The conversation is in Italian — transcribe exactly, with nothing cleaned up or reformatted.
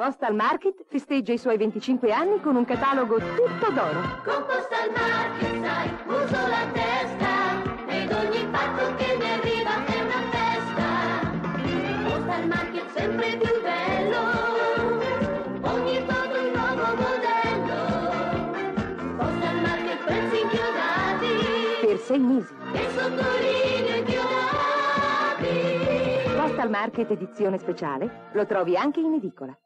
Postal Market festeggia i suoi venticinque anni con un catalogo tutto d'oro. Con Postal Market, sai, uso la testa ed ogni pacco che mi arriva è una festa. Postal Market sempre più bello, ogni tanto un nuovo modello. Postal Market prezzi inchiodati Per sei mesi. e sottolineo inchiodati. Postal Market edizione speciale lo trovi anche in edicola.